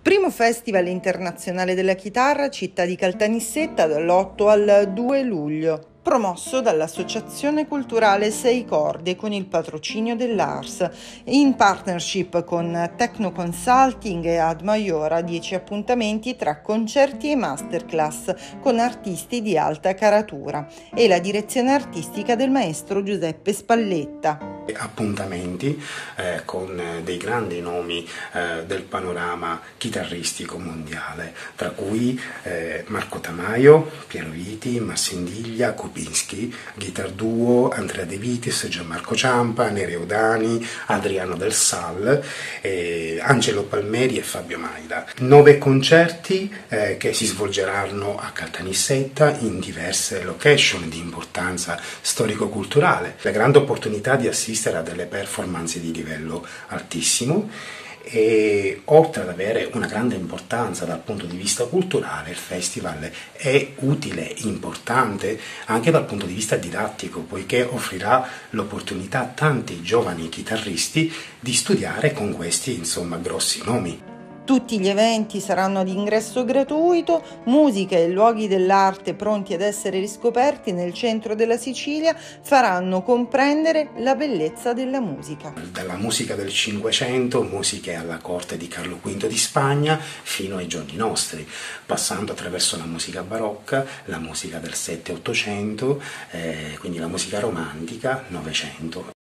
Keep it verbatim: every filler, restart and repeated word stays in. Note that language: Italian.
Primo Festival Internazionale della Chitarra, città di Caltanissetta, dall'otto al due luglio, promosso dall'Associazione Culturale Sei Corde con il patrocinio dell'Ars, in partnership con Tecno Consulting e Ad Maiora. dieci appuntamenti tra concerti e masterclass con artisti di alta caratura e la direzione artistica del maestro Giuseppe Spalletta. Appuntamenti eh, con dei grandi nomi eh, del panorama chitarristico mondiale, tra cui eh, Marco Tamaio, Piero Viti, Massindiglia, Kubinski, Guitar Duo, Andrea De Vitis, Gianmarco Ciampa, Nereo Dani, Adriano Del Sal, eh, Angelo Palmeri e Fabio Maida. Nove concerti eh, che si svolgeranno a Caltanissetta in diverse location di importanza storico-culturale. La grande opportunità di assistere a delle performance di livello altissimo e, oltre ad avere una grande importanza dal punto di vista culturale, il festival è utile, importante anche dal punto di vista didattico, poiché offrirà l'opportunità a tanti giovani chitarristi di studiare con questi, insomma, grossi nomi. Tutti gli eventi saranno ad ingresso gratuito, musica e luoghi dell'arte pronti ad essere riscoperti nel centro della Sicilia faranno comprendere la bellezza della musica. Dalla musica del Cinquecento, musiche alla corte di Carlo quinto di Spagna, fino ai giorni nostri, passando attraverso la musica barocca, la musica del sette ottocento, eh, quindi la musica romantica, Novecento.